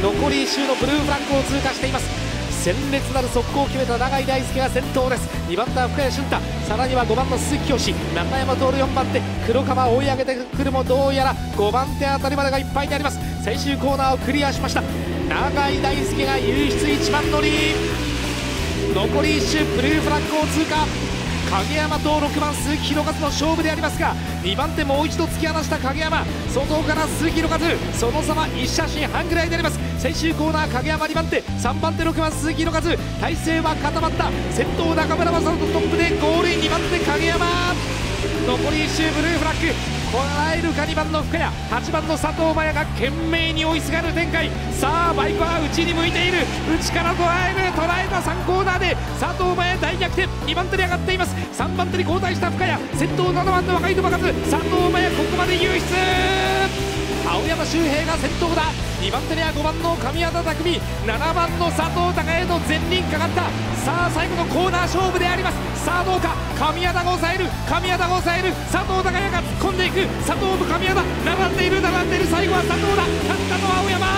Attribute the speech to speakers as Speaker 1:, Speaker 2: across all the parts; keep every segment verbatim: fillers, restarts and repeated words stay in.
Speaker 1: 残りいっ周のブルーフラッグを通過しています。鮮烈なる速攻を決めた永井大輔が先頭です。にばん手は深谷俊太、さらにはごばんの鈴木清、中山徹よんばん手、黒川追い上げてくるもどうやらごばん手あたりまでがいっぱいになります。最終コーナーをクリアしました。永井大輔が優出いちばん乗り、残りいっ周ブルーフラッグを通過。影山とろくばん鈴木宏和の勝負でありますが、にばん手もう一度突き放した影山、外から鈴木宏和、その差はいち写真半ぐらいであります。最終コーナー影山にばん手、さんばん手ろくばん鈴木宏和、体勢は固まった。先頭中村正人トップでゴールイン、にばん手影山、残りいっ周ブルーフラッグこらえるか。にばんの深谷、はちばんの佐藤真也が懸命に追いすがる展開。さあバイクは内に向いている、内から捉える、捉えたさんコーナーで佐藤真也大逆転、にばん手に上がっています。さんばん手に交代した深谷、先頭ななばんの若井と任ず、佐藤真也ここまで優出。青山周平が先頭だ。にばん手にはごばんの神谷拓実、ななばんの佐藤孝也の前輪かかった。さあ最後のコーナー勝負であります。さあどうか、神谷田が抑える、神谷田が抑える、佐藤孝也が突っ込んでいく。佐藤と神谷田並んでいる、並んでいる、最後は佐藤だ。勝ったのは青山。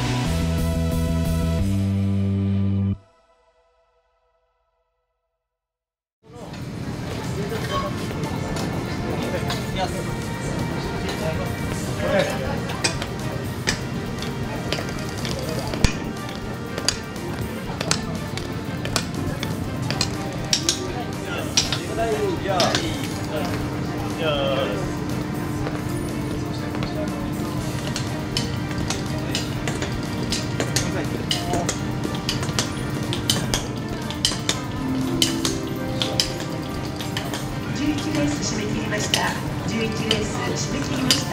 Speaker 2: じゅういちレース締め切りました。じゅういちレース締め切りました。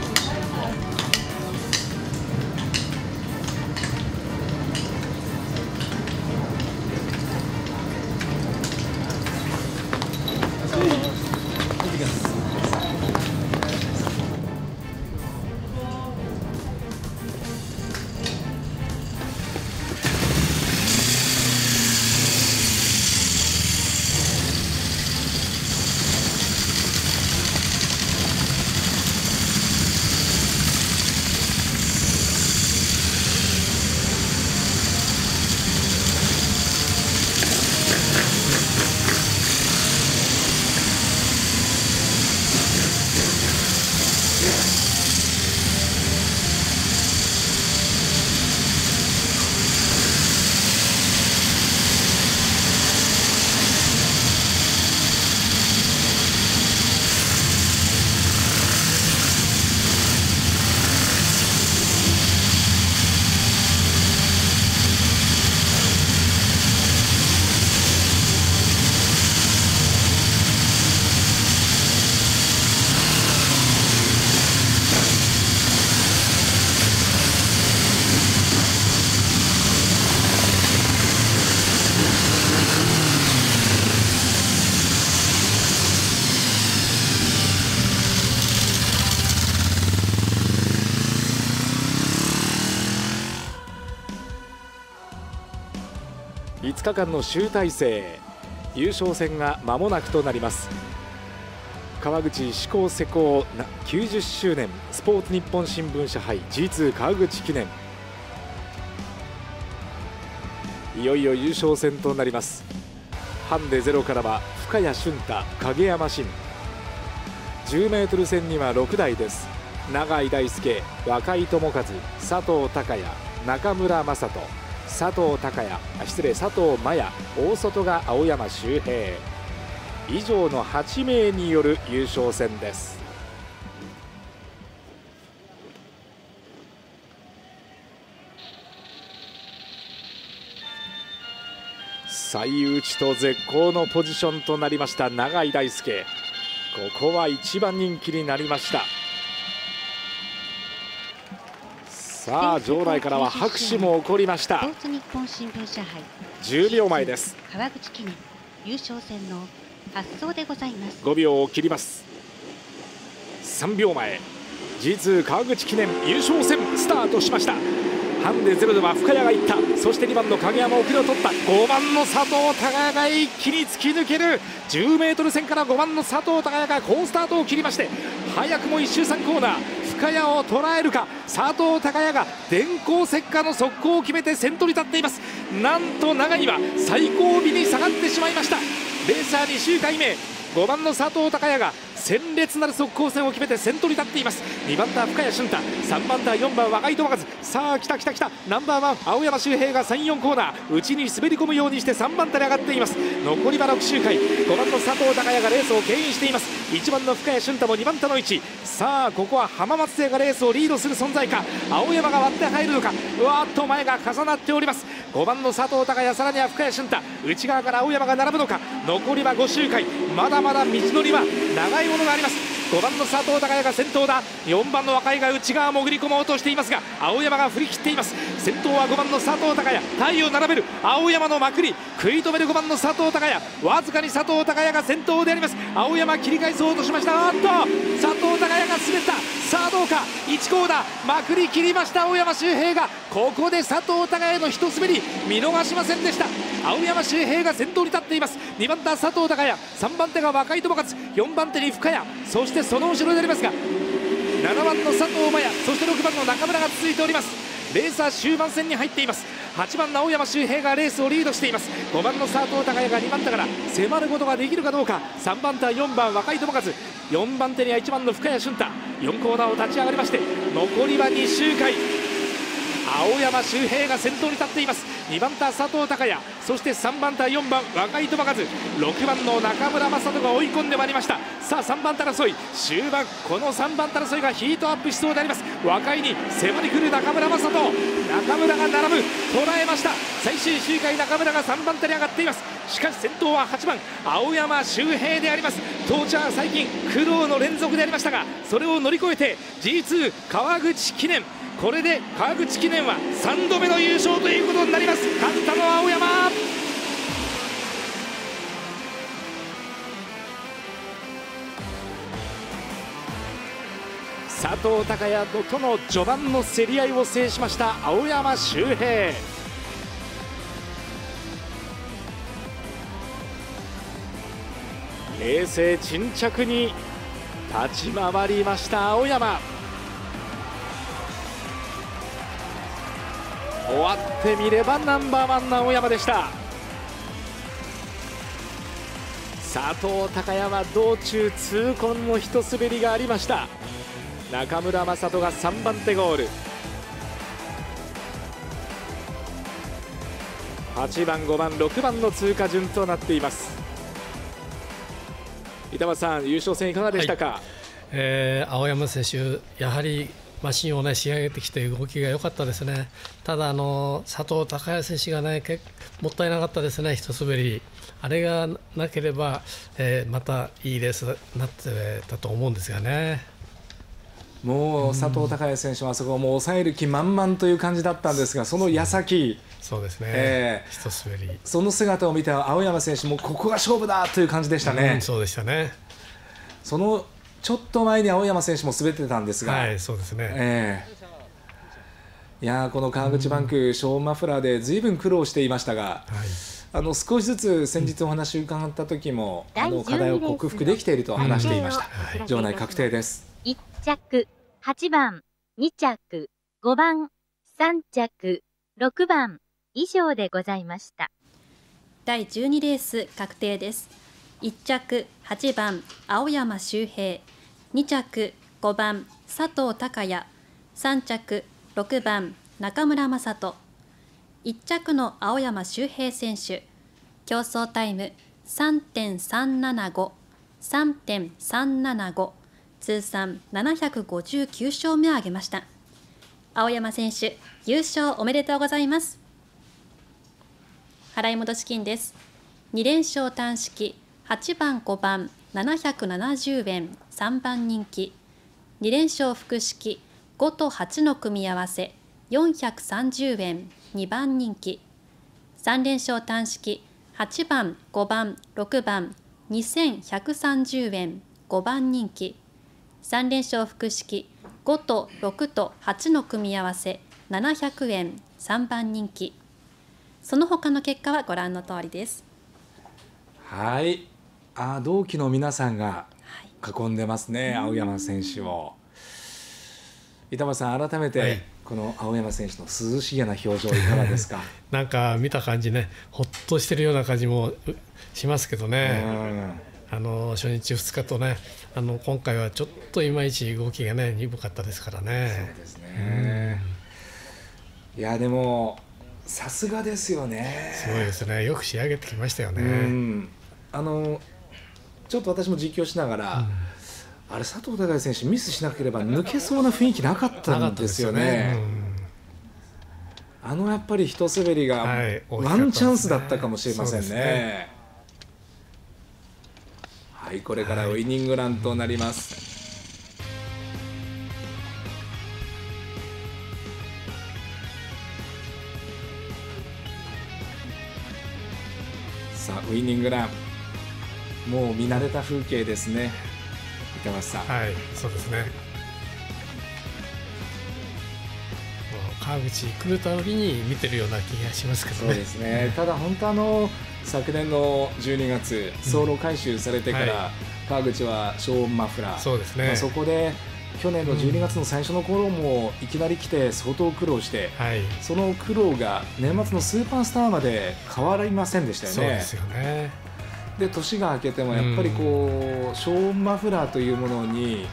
Speaker 1: いつかかんの集大成、優勝戦が間もなくとなります。川口志向施工きゅうじゅっしゅうねんスポーツ日本新聞社杯 ジーツー 川口記念、いよいよ優勝戦となります。ハンデゼロからは深谷俊太、影山真、じゅうメートル戦にはろくだいです。永井大輔、若井智和、佐藤孝也、中村正人、佐藤孝也、失礼、佐藤真也、大外が青山周平、以上のはちめいによる優勝戦です。最内と絶好のポジションとなりました永井大輔、ここはいちばん人気になりました。さあ場内からは拍手も起こりました。じゅうびょうまえです。
Speaker 3: 川口記念優勝戦の発走でございます。
Speaker 1: ごびょうを切ります。さんびょうまえ ジーツー 川口記念優勝戦スタートしました。ハンデゼロでは深谷がいった、そしてにばんの影山奥を取った、ごばんの佐藤孝也が一気に突き抜ける。じゅうメートル戦からごばんの佐藤孝也が好スタートを切りまして、早くもいっ周さんコーナー、深深谷を捉えるか。佐藤孝也が電光石火の速攻を決めて先頭に立っています。なんと長井は最後尾に下がってしまいました。レーサーに周回目ごばんの佐藤孝也が鮮烈なる速攻戦を決めて先頭に立っています。にばん手深谷俊太、さんばん手はよんばん若井智和。さあ来た来た来た、ナンバーワン青山周平がさん、よんコーナー内に滑り込むようにしてさんばん手に上がっています。残りはろく周回、ごばんの佐藤孝也がレースを牽引しています。いちばんの深谷俊太もにばん手の位置。さあここは浜松勢がレースをリードする存在か。青山が割って入るのか。うわーっと前が重なっております。ごばんの佐藤孝也、さらには深谷俊太、内側から青山が並ぶのか。残りはご周回、まだまだ道のりは長いものがあります。ごばんの佐藤孝也が先頭だ。よんばんの若井が内側潜り込もうとしていますが青山が振り切っています。先頭はごばんの佐藤孝也、体を並べる青山のまくり、食い止めるごばんの佐藤孝也、わずかに佐藤孝也が先頭であります。青山切り返そうとしました。あっと佐藤孝也が滑った。さあどうか、いちコーナーまくり切りました。青山周平がここで佐藤孝也の一滑り見逃しませんでした。青山周平が先頭に立っています。にばん手は佐藤孝也、さんばん手が若井智和、よんばん手に深谷、そしてその後ろでありますがななばんの佐藤真也、そしてろくばんの中村が続いております。レーサー終盤戦に入っています。はちばんの青山周平がレースをリードしています。ごばんの佐藤孝也がにばん手から迫ることができるかどうか。さんばん手はよんばん若井智和、よんばん手にはいちばんの深谷俊太、よんコーナーを立ち上がりまして残りはに周回、青山周平が先頭に立っています。にばん手は佐藤孝也、そしてさんばん手はよんばん若井智和、ろくばんの中村正人が追い込んでまいりました。さあさんばん手争い終盤、このさんばん手争いがヒートアップしそうであります。若井に迫り来る中村正人、中村が並ぶ、捉えました。最終周回中村がさんばん手に上がっています。しかし先頭ははちばん青山周平であります。当地は最近苦労の連続でありましたがそれを乗り越えて ジーツー 川口記念、これで川口記念はさんどめの優勝ということになります。勝ったのは青山。佐藤孝也との序盤の競り合いを制しました青山周平。冷静沈着に立ち回りました青山。終わってみればナンバーワンの青山でした。佐藤孝也は道中痛恨の一滑りがありました。中村正人がさんばん手ゴール、はちばんごばんろくばんの通過順となっています。板松さん、優勝戦いかがでしたか。はい、
Speaker 4: えー、青山選手やはりマシンを、ね、仕上げてきて動きが良かったですね。ただあの佐藤孝也選手が、ね、もったいなかったですね。一滑りあれがなければ、えー、またいいレースになってたと思うんですがね。
Speaker 5: もう佐藤孝也選手はあそこをもう抑える気満々という感じだったんですが、その矢先、
Speaker 4: そうですね、
Speaker 5: えー、
Speaker 4: 一滑り、
Speaker 5: その姿を見た青山選手もここが勝負だという感じでしたね。
Speaker 4: うん、そうでしたね。
Speaker 5: そのちょっと前に青山選手も滑ってたんですが、
Speaker 4: はい、そうですね、
Speaker 5: えー、いやこの川口バンク、ショーンマフラーでずいぶん苦労していましたが、はい、あの少しずつ先日お話を伺った時も、うん、あの課題を克服できていると話していました。はい、場内確定です。
Speaker 3: いっ着はちばん、に着ごばん、さん着ろくばん以上でございました。
Speaker 6: だいじゅうにレース確定です。いち着はちばん青山周平、に着ごばん佐藤孝也、さん着ろくばん中村正人。いち着の青山周平選手、競争タイム さんてんさんななご、さんてんさんななご、通算ななひゃくごじゅうきゅう勝目を挙げました。青山選手、優勝おめでとうございます。払い戻し金です。に連勝単式はちばんごばんななひゃくななじゅうえんさんばん人気、に連勝複式ごとはちの組み合わせよんひゃくさんじゅうえんにばん人気、さん連勝単式はちばんごばんろくばんにせんひゃくさんじゅうえんごばん人気、さん連勝複式ごとろくとはちの組み合わせななひゃくえんさんばん人気。その他の結果はご覧の通りです。
Speaker 5: はい、あ、同期の皆さんが囲んでますね、はい、青山選手を。 板橋さん、改めて、はい、この青山選手の涼しげな表情いかがですか？
Speaker 4: なんか見た感じね、ほっとしてるような感じもしますけどね、あの初日ふつかとね、あの今回はちょっといまいち動きがね鈍かったですからね。
Speaker 5: そうですね、うん、いやでもさすがですよね。
Speaker 4: すごいですね、よく仕上げてきましたよね。うん、
Speaker 5: あのちょっと私も実況しながら、うん、あれ佐藤孝選手ミスしなければ抜けそうな雰囲気なかったんですよね。うん、あのやっぱり一滑りがワンチャンスだったかもしれませんね。はい、これからウイニングランとなります。はい、さあウイニングラン、もう見慣れた風景ですね、板橋さん。
Speaker 4: はい、そうですね。川口来るたびに見てるような気がしますけどね。
Speaker 5: そうですね。ただ本当あの昨年のじゅうにがつ走路改修されてから、うんはい、川口は消音マフラー、
Speaker 4: そうですね、
Speaker 5: まあ、そこで去年のじゅうにがつの最初の頃もいきなり来て相当苦労して、はい、その苦労が年末のスーパースターまで変わりませんでしたよね。
Speaker 4: そうですよね。
Speaker 5: で年が明けてもやっぱりこう消音マフラーというものに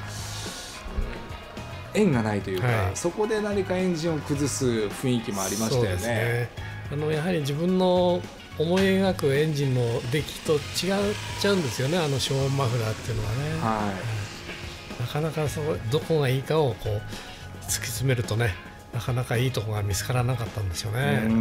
Speaker 5: 縁がないというか、はい、そこで何かエンジンを崩す雰囲気もありましたよね。そうですね。
Speaker 4: あのやはり自分の思い描くエンジンの出来と違っちゃうんですよね、あの消音マフラーっていうのはね。はい、なかなかそこどこがいいかをこう突き詰めるとね、なかなかいいところが見つからなかったんですよね。うん、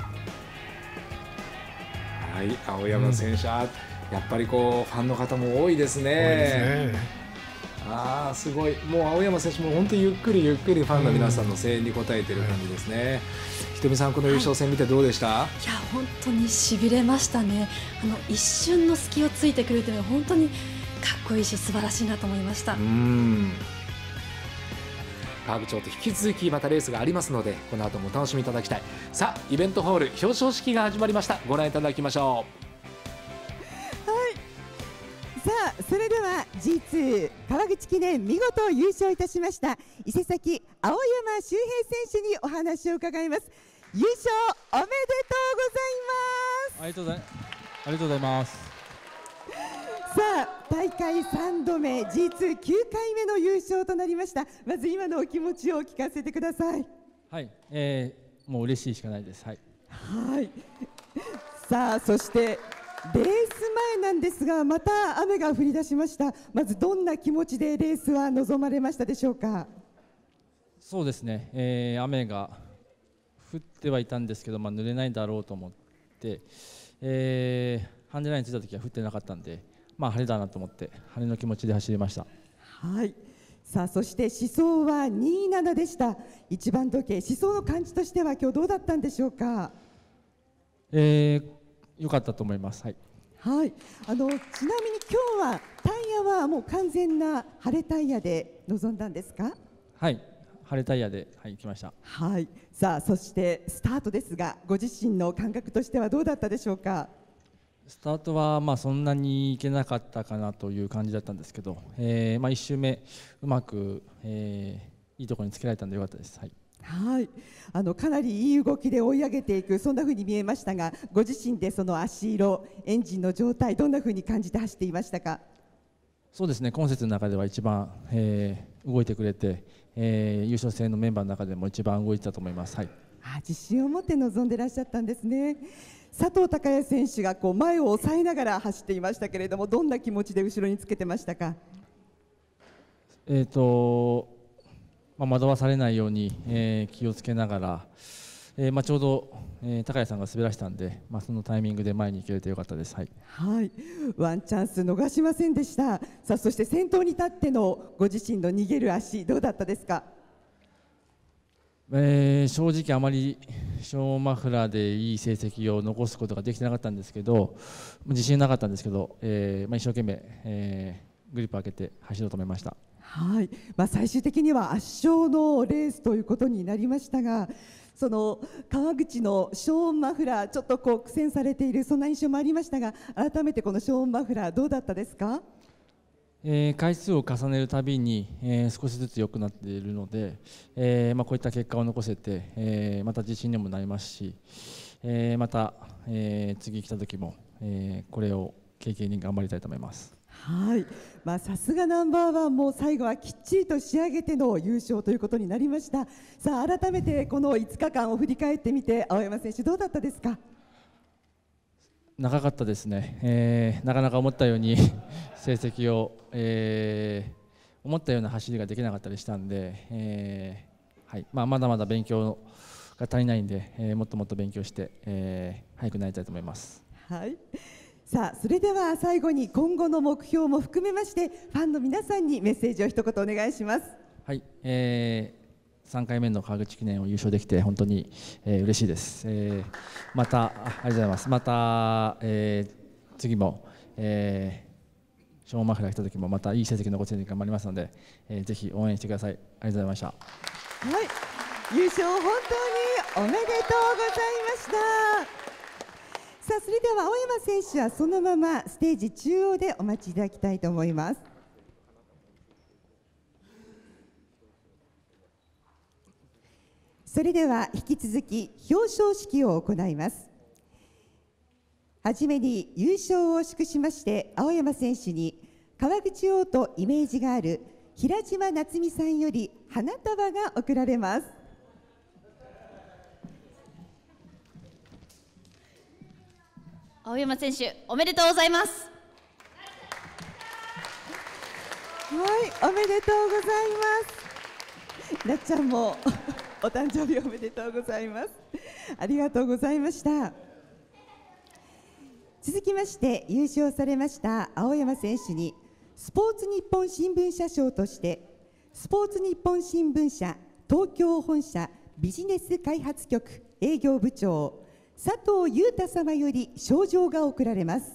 Speaker 5: はい、青山選手、うん、やっぱりこうファンの方も多いですね。多いですね。あーすごい、もう青山選手も本当にゆっくりゆっくりファンの皆さんの声援に応えている感じですね。うん、ひとみさん、この優勝戦見てどうでした？はい、
Speaker 7: いや本当にしびれましたね。あの一瞬の隙をついてくるというのは本当にかっこいいし素晴らしいなと思いました。うん、
Speaker 1: 川口町と引き続きまたレースがありますので、この後もお楽しみいただきたい。さあイベントホール表彰式が始まりました。ご覧いただきましょう。
Speaker 8: さあそれでは ジーツー 川口記念見事優勝いたしました伊勢崎青山周平選手にお話を伺います。優勝おめでとうございます。
Speaker 9: ありがとうございます。ありがとうございます。
Speaker 8: さあ大会さんどめ ジーツーきゅう 回目の優勝となりました。まず今のお気持ちを聞かせてください。
Speaker 9: はい、えー、もう嬉しいしかないです。はい、
Speaker 8: はい、さあそしてレース前なんですがまた雨が降り出しました。まずどんな気持ちでレースは臨まれましたでしょうか？
Speaker 9: そうですね、えー、雨が降ってはいたんですけど、まあ、濡れないだろうと思って、えー、ハンデラインに着いた時は降ってなかったんで、まあ、晴れだなと思って晴れの気持ちで走りました。
Speaker 8: はい、さあそして思想はにじゅうななでした。一番時計思想の感じとしては今日どうだったんでしょうか？
Speaker 9: えー良かったと思います。はい。
Speaker 8: はい。あのちなみに今日はタイヤはもう完全な晴れタイヤで臨んだんですか？
Speaker 9: はい。晴れタイヤで、はい、来ました。
Speaker 8: はい。さあそしてスタートですが、ご自身の感覚としてはどうだったでしょうか？
Speaker 9: スタートはまあそんなにいけなかったかなという感じだったんですけど、えー、まあ一周目うまく、えー、いいところにつけられたんでよかったです。はい。
Speaker 8: はい、あのかなりいい動きで追い上げていくそんな風に見えましたが、ご自身でその足色エンジンの状態どんな風に感じて走っていましたか？
Speaker 9: そうですね、今節の中では一番、えー、動いてくれて、えー、優勝戦のメンバーの中でも一番動いてたと思います。はい、
Speaker 8: あ自信を持って臨んでいらっしゃったんですね。佐藤孝也選手がこう前を抑えながら走っていましたけれども、どんな気持ちで後ろにつけてましたか？
Speaker 9: えーとまあ、惑わされないように、えー、気をつけながら、えーまあ、ちょうど、えー、高谷さんが滑らしたんで、まあ、そのタイミングで前に行けれてよかったです。はい、はい、
Speaker 8: ワンチャンス逃しませんでした。さあそして先頭に立ってのご自身の逃げる足どうだったですか？
Speaker 9: えー、正直あまりショーマフラーでいい成績を残すことができてなかったんですけど、自信なかったんですけど、えーまあ、一生懸命、えー、グリップ開けて走ろうと思いました。
Speaker 8: はい、まあ、最終的には圧勝のレースということになりましたが、その川口のショーンマフラーちょっとこう苦戦されているそんな印象もありましたが、改めてこのショーンマフラーどうだったですか？
Speaker 9: えー、回数を重ねるたびに、えー、少しずつ良くなっているので、えーまあ、こういった結果を残せて、えー、また自信にもなりますし、えー、また、えー、次来た時も、えー、これを経験に頑張りたいと思います。
Speaker 8: はい、まあ、さすがナンバーワンも最後はきっちりと仕上げての優勝ということになりました。さあ改めてこのいつかかんを振り返ってみて青山選手どうだったですか？
Speaker 9: 長かったですね、えー、なかなか思ったように成績を、えー、思ったような走りができなかったりしたんで、えーはいまあ、まだまだ勉強が足りないんで、えー、もっともっと勉強して、えー、早くなりたいと思います。
Speaker 8: はい、さあそれでは最後に今後の目標も含めましてファンの皆さんにメッセージを一言お願いします。
Speaker 9: はい、えーさんかいめの川口記念を優勝できて本当に、えー、嬉しいです、えー、また あ, ありがとうございますまた、えー、次も、えー、ショーンマフラー来た時もまたいい成績残せるように頑張りますので、えー、ぜひ応援してください。ありがとうございました。
Speaker 8: はい、優勝本当におめでとうございました。さあそれでは青山選手はそのままステージ中央でお待ちいただきたいと思います。それでは引き続き表彰式を行います。はじめに優勝を祝しまして青山選手に川口王とイメージがある平島夏美さんより花束が贈られます。
Speaker 10: 青山選手おめでとうございます。
Speaker 8: はい、おめでとうございます。なっちゃんもお誕生日おめでとうございます。ありがとうございました。続きまして優勝されました青山選手にスポーツ日本新聞社賞としてスポーツ日本新聞社東京本社ビジネス開発局営業部長佐藤裕太様より賞状が贈られます。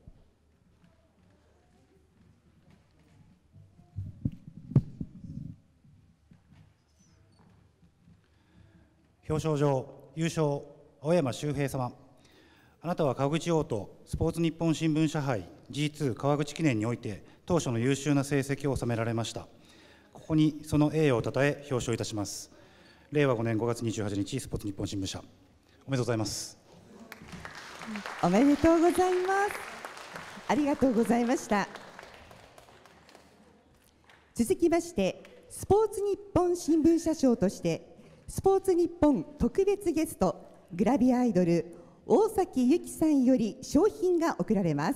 Speaker 11: 表彰状優勝青山修平様、あなたは川口王とスポーツ日本新聞社杯 ジーツー 川口記念において当初の優秀な成績を収められました。ここにその栄誉をたたえ表彰いたします。れいわごねんごがつにじゅうはちにちスポーツ日本新聞社おめでとうございます。
Speaker 8: おめでとうございます。ありがとうございました。続きましてスポーツ日本新聞社賞としてスポーツ日本特別ゲストグラビアアイドル大崎由紀さんより賞品が贈られます。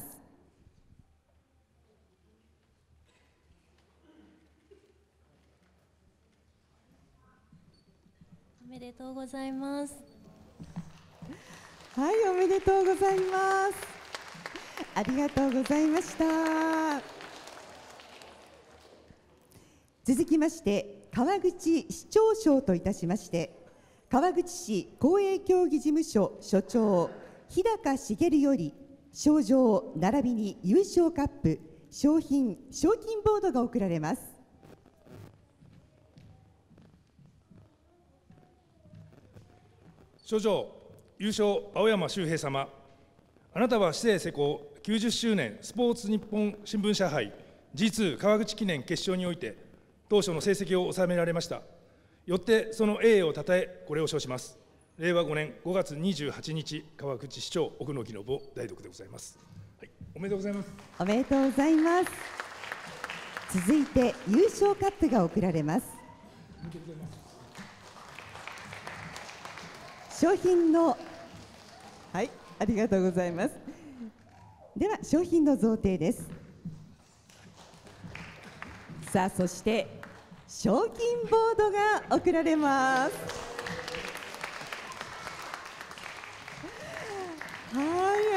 Speaker 10: おめでとうございます。
Speaker 8: はい、おめでとうございます。ありがとうございました。続きまして川口市長賞といたしまして川口市公営競技事務所所長日高茂より賞状並びに優勝カップ賞品賞金ボードが贈られます。
Speaker 12: 賞状優勝青山修平様、あなたは市政施行きゅうじゅっしゅうねんスポーツ日本新聞社杯 ジーツー 川口記念決勝において当初の成績を収められました。よってその栄誉をたたえこれを称します。れいわごねんごがつにじゅうはちにち川口市長奥野木信夫代読でございます、はい、おめでとうございます。
Speaker 8: おめでとうございます。続いて優勝カップが贈られます。商品のはい、ありがとうございます。では商品の贈呈です。さあそして賞金ボードが贈られます。はい、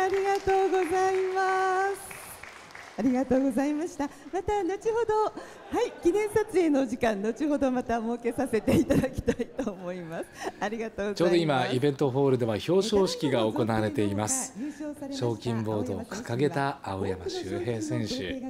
Speaker 8: ありがとうございます。ありがとうございました。また後ほど、はい、記念撮影の時間後ほどまた設けさせていただきたいと思います。ありがとうございます。
Speaker 5: ちょうど今イベントホールでは表彰式が行われています。賞金ボードを掲げた青山修平選手。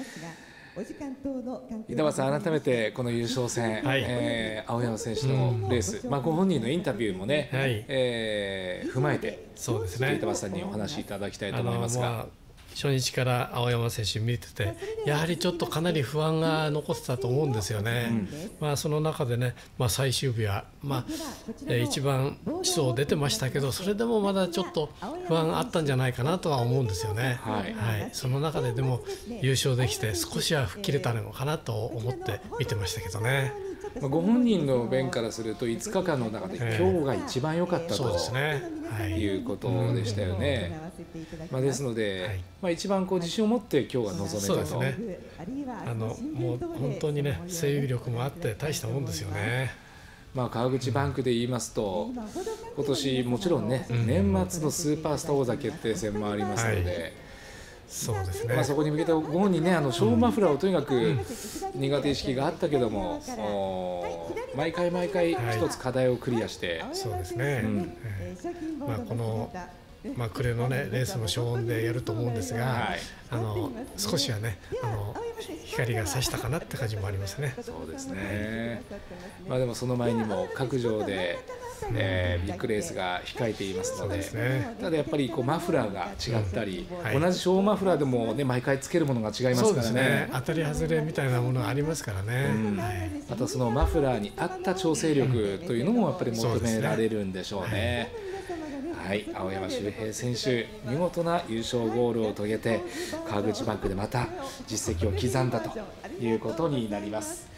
Speaker 5: 板橋さん、改めてこの優勝戦、はい、えー、青山選手のレース、まあ、ご本人のインタビューもね、はい、えー、踏まえて、そうですね、板橋さんにお話しいただきたいと思いますが、
Speaker 4: フ初日から青山選手見てて、やはりちょっとかなり不安が残ってたと思うんですよね。うん、まあその中でね、まあ、最終日は、まあえー、一番走出てましたけど、それでもまだちょっと不安があったんじゃないかなとは思うんですよね。はいはい、その中ででも優勝できて少しは吹っ切れたのかなと思って見てましたけどね。
Speaker 5: ご本人の弁からするといつかかんの中で今日が一番良かったと、えーね、いうことでしたよね。まあ、ですので、はい、まあ、一番こう自信を持って今日は臨めたと。そうですね、
Speaker 4: あのもう本当にね、制御力もあって大したもんですよね。
Speaker 5: まあ、川口バンクで言いますと、今年もちろんね、うん、年末のスーパースター王座決定戦もありますので、はい、
Speaker 4: そうですね、
Speaker 5: まあ、そこに向けてご本人ね、あのショーマフラーをとにかく苦手意識があったけども、うん、毎回毎回一つ課題をクリアして、
Speaker 4: はい、そうですね、うん、まあ、このまあ、暮れの、ね、レースも消音でやると思うんですが、はい、あの少しはね、あの光が差したかなって感じもありますね。
Speaker 5: そうですね、まあ、でもその前にも各場で、えー、ビッグレースが控えていますので、ね、ただやっぱりこうマフラーが違ったり、うん、はい、同じショーマフラーでも、ね、毎回つけるものが違いますから ね, ね
Speaker 4: 当たり外れみたいなものがありますからね、うん、はい、
Speaker 5: またそのマフラーに合った調整力というのもやっぱり求められるんでしょうね。はい、青山周平選手、見事な優勝ゴールを遂げて川口バンクでまた実績を刻んだということになります。